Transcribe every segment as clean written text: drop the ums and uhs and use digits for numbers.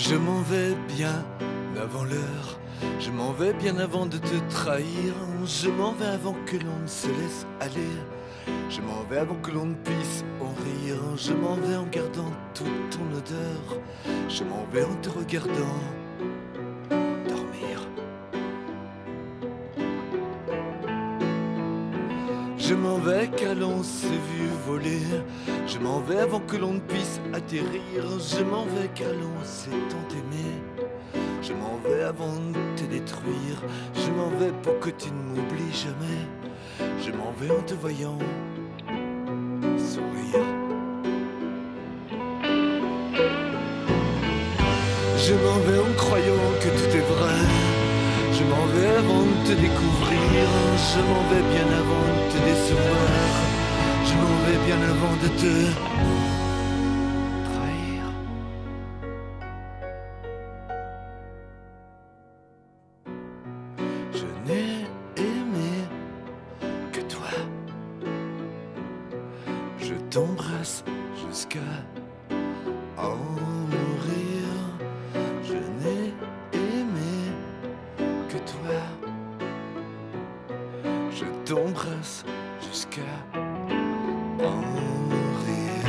Je m'en vais bien avant l'heure, je m'en vais bien avant de te trahir. Je m'en vais avant que l'on ne se laisse aller, je m'en vais avant que l'on ne puisse en rire. Je m'en vais en gardant toute ton odeur, je m'en vais en te regardant dormir. Je m'en vais car l'on s'est vu voler, je m'en vais avant que l'on ne puisse atterrir. Je m'en vais car l'on s'est tant aimé, je m'en vais avant de te détruire. Je m'en vais pour que tu ne m'oublies jamais, je m'en vais en te voyant sourire. Je m'en vais en croyant que tout est vrai, je m'en vais avant de te découvrir. Je m'en vais bien avant de te décevoir, je m'en vais bien avant de te trahir. Je n'ai aimé que toi, je t'embrasse jusqu'à en mourir. Je n'ai aimé que toi, je t'embrasse jusqu'à en mourir.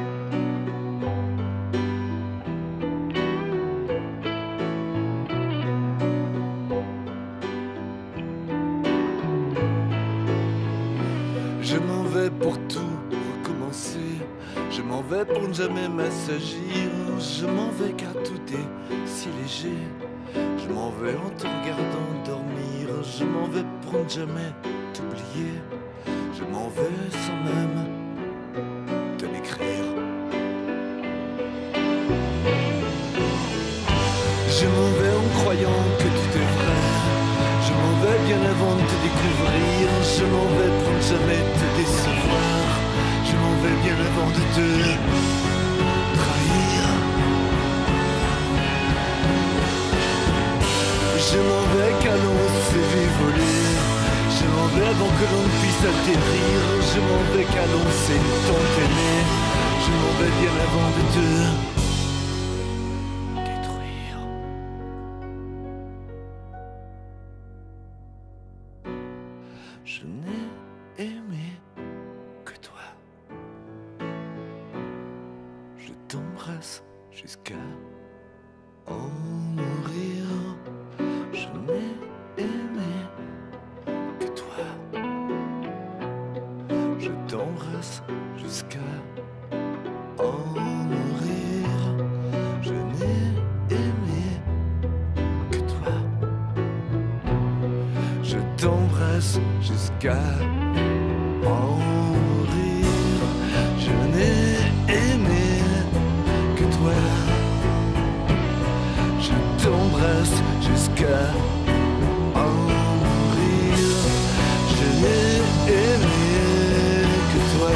Je m'en vais pour tout recommencer, je m'en vais pour ne jamais m'assagir. Je m'en vais car tout est si léger, je m'en vais en te regardant dormir. Je m'en vais pour ne jamais t'oublier, je m'en vais sans même te l'écrire. Je m'en vais en croyant que tout est vrai, je m'en vais bien avant de te découvrir. Je m'en vais pour ne jamais te décevoir, je m'en vais bien avant de te trahir. Je m'en vais car l'on s'est vu voler, je m'en vais avant que l'on ne puisse atterrir. Je m'en vais car l'on s'est tant aimé, je m'en vais bien avant de te détruire. Je n'ai aimé que toi, je t'embrasse jusqu'à en mourir. Je n'ai aimé que toi, je t'embrasse jusqu'à en mourir. Je n'ai aimé que toi, je t'embrasse jusqu'à en mourir. Je n'ai aimé que toi, je t'embrasse jusqu'à en mourir. Je n'ai aimé que toi,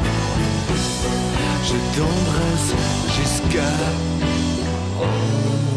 je t'embrasse jusqu'à en mourir.